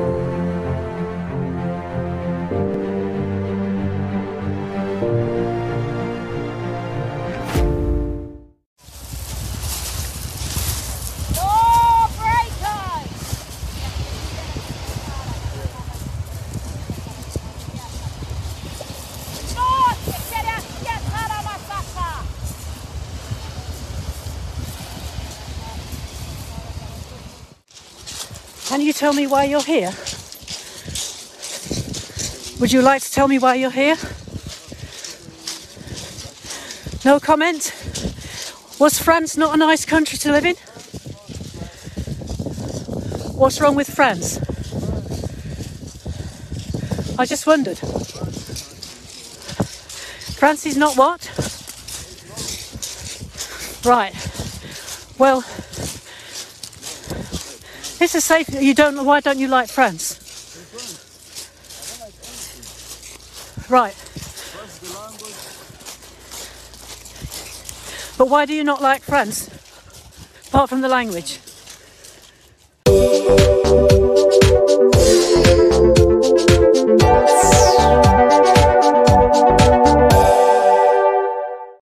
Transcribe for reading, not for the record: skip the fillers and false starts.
Can you tell me why you're here? Would you like to tell me why you're here? No comment? Was France not a nice country to live in? What's wrong with France? I just wondered. France is not what? Right. Well, this is safe. Why don't you like France? Right. But why do you not like France? Apart from the language?